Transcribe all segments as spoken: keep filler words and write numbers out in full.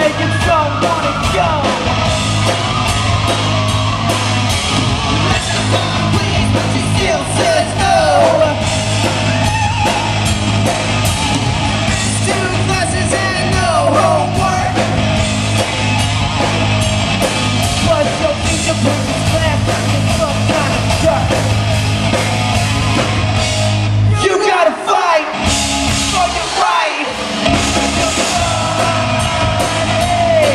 making some wanna go. Let's go, please, but she still says no. Two classes and no homework. But your teacher brings his class in some kind of dirt. You gotta fight for your right. Your body.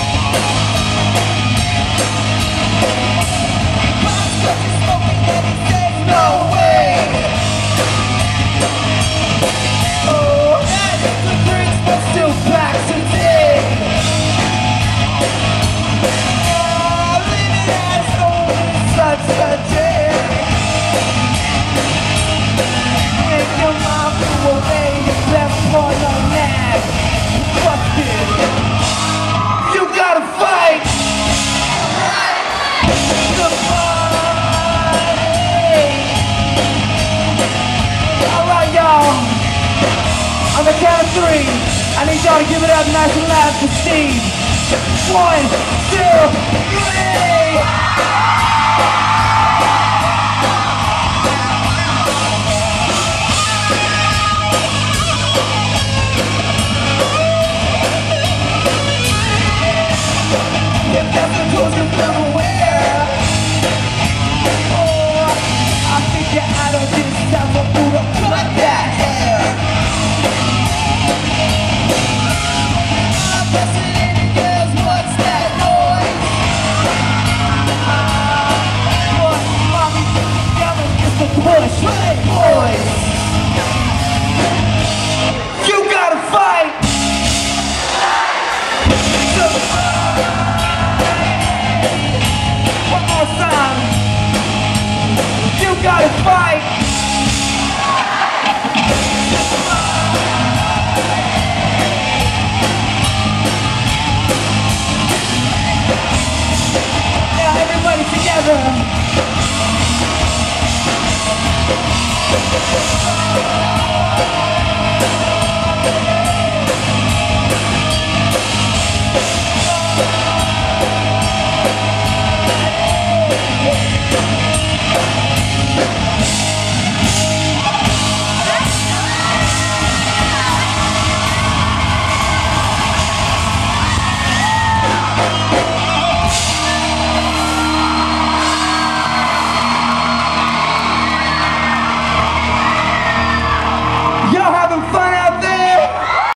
Boss got you smoking and he says no way. Oh, and the drinks but still back today. Oh, living as only such a day. Make your mom go away, your left part on that. Fuck it. You gotta fight. The body. Alright, y'all. On the count of three, I need y'all to give it up nice and loud for Steve. One, two, three.